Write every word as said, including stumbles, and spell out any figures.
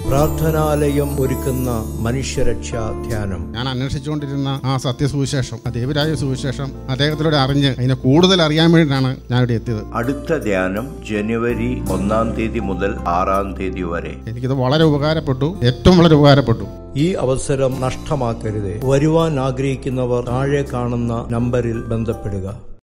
പ്രാർത്ഥനാലയം ഒരുക്കുന്ന മനുഷ്യരക്ഷാ ധ്യാനം. ഞാൻ അന്വേഷിച്ചുകൊണ്ടിരുന്ന ആ സത്യസുവിശേഷം, ആ ദേവരായ സുവിശേഷം അദ്ദേഹത്തിലൂടെ അറിഞ്ഞ് അതിനെ കൂടുതൽ അറിയാൻ വേണ്ടിയിട്ടാണ് ഞാനിവിടെ എത്തിയത്. അടുത്ത ധ്യാനം ജനുവരി ഒന്നാം തീയതി മുതൽ ആറാം തീയതി വരെ. എനിക്കിത് വളരെ ഉപകാരപ്പെട്ടു, ഏറ്റവും വളരെ ഉപകാരപ്പെട്ടു. ഈ അവസരം നഷ്ടമാക്കരുത്. വരുവാൻ ആഗ്രഹിക്കുന്നവർ താഴെ കാണുന്ന നമ്പറിൽ ബന്ധപ്പെടുക.